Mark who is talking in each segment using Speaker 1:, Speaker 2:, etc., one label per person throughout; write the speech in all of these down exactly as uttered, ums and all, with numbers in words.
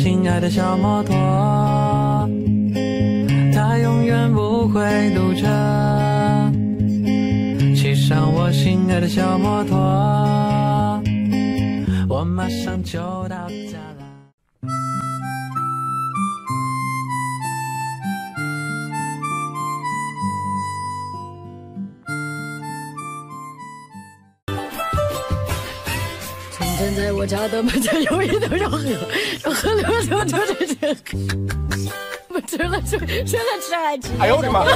Speaker 1: 心爱的小摩托，它永远不会堵车。骑上我心爱的小摩托，我马上就到家了。
Speaker 2: 从前在我家的门前有一条小河，小河流流着这些，我吃了吃，现在吃还吃。
Speaker 3: 哎呦我的妈！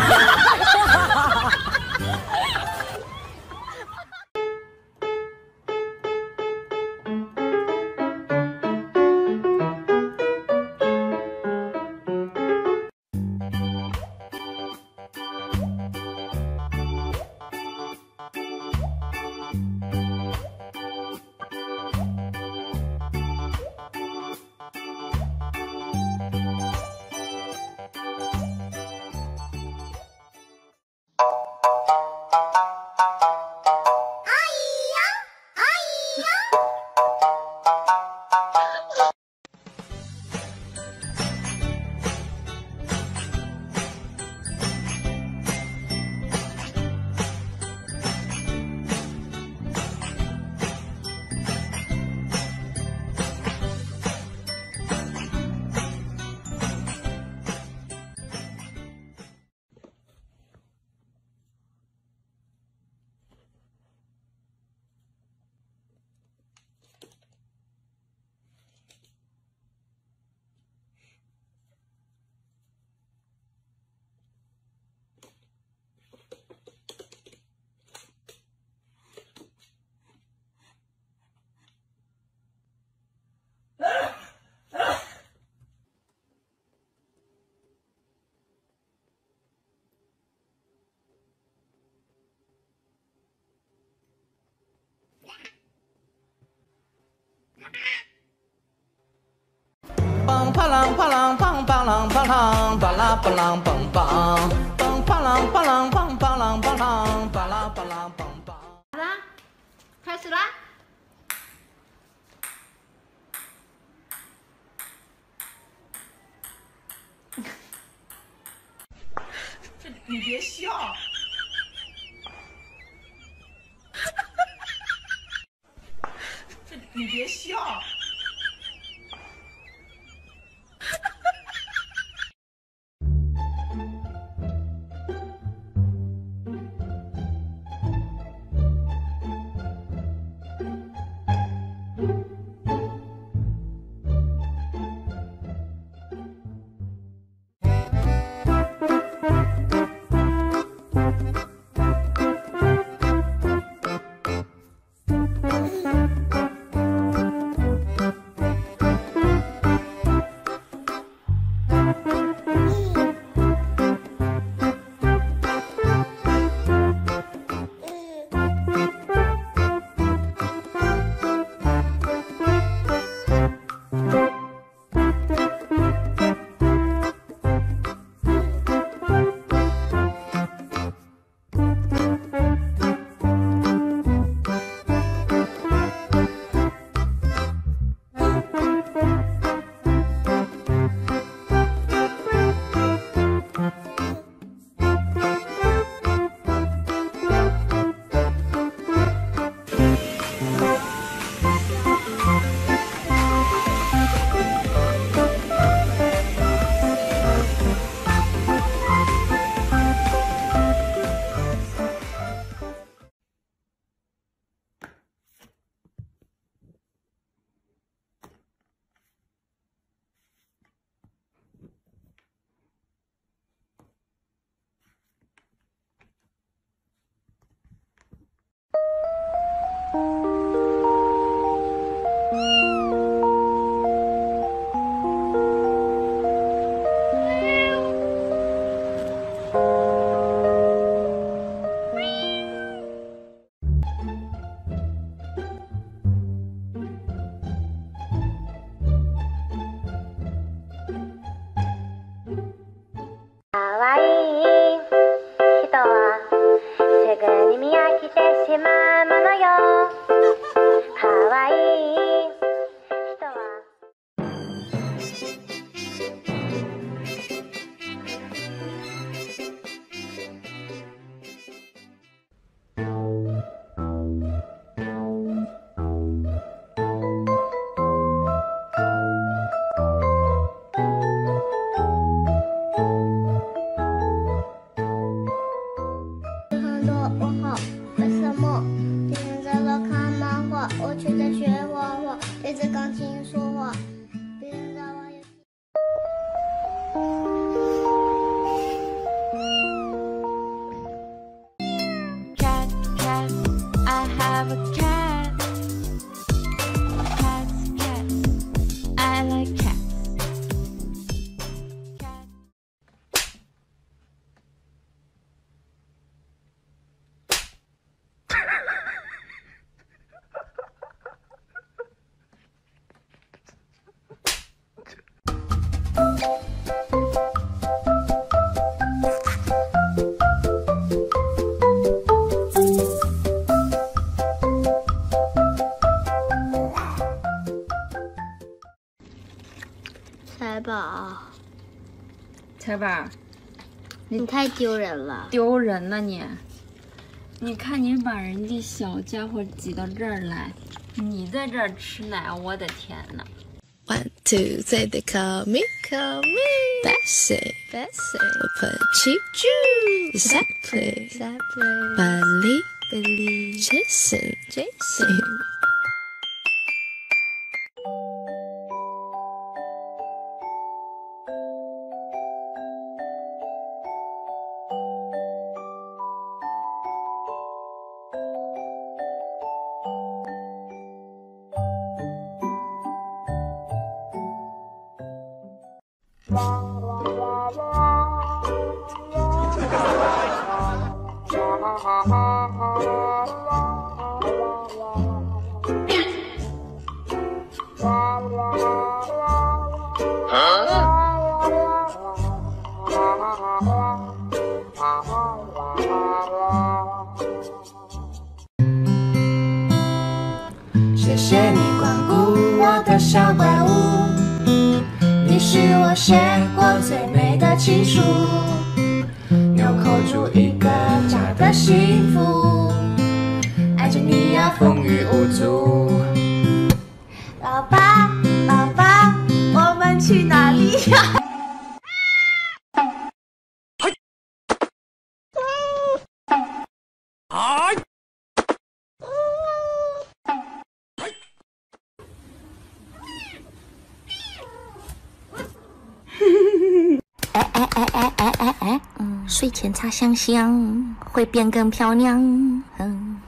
Speaker 4: 梆啪啷啪啷梆啪啷啪啷巴拉巴啷梆梆梆啪啷啪啷梆啪啷啪啷巴拉巴啷梆梆。
Speaker 5: 好啦，开始啦！
Speaker 6: 这你别笑。这你别笑。
Speaker 3: a cat. Cats, cats. I like cats. Cat.
Speaker 2: 财宝，
Speaker 5: 财宝，
Speaker 2: 你太丢人了。
Speaker 5: 丢人了你！你看你把人家小家伙挤到这儿来，你在这儿吃奶，我的天哪！
Speaker 7: One, two, three, they call me, call me Bessie, Bessie. We'll put cheap Jew, exactly, exactly. Billy, Billy, Jason, Jason.
Speaker 4: Huh? 谢谢你光顾我的小怪物，你是我写过最美的情书，纽扣住一个家的幸福，爱着你呀风雨无阻。
Speaker 6: 老爸，老爸，我们去哪里呀？
Speaker 8: 哎哎哎哎哎哎哎，嗯，睡前擦香香会变更漂亮，嗯。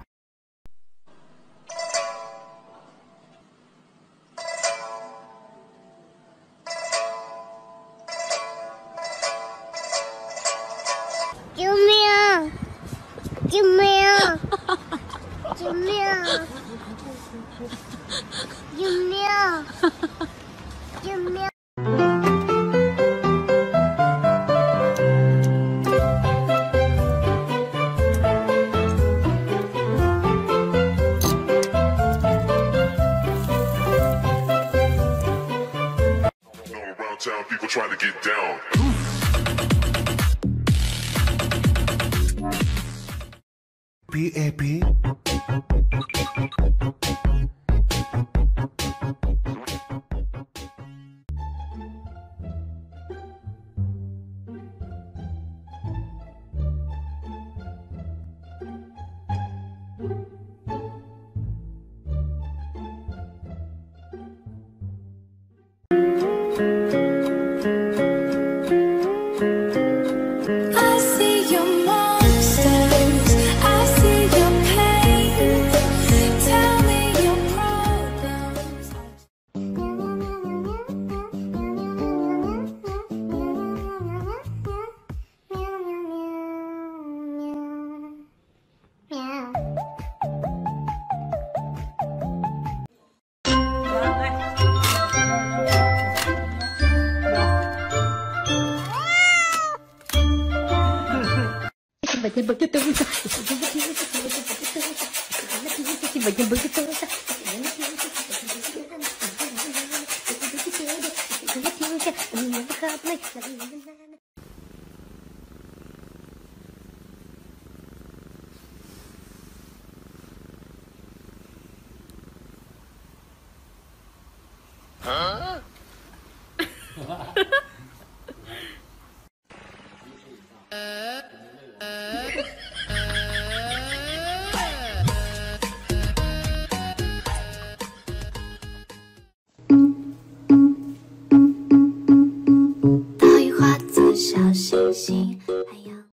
Speaker 2: 救命！救命！救命！救命！救命！
Speaker 9: Town people trying to get down.
Speaker 10: P A P.
Speaker 4: Huh?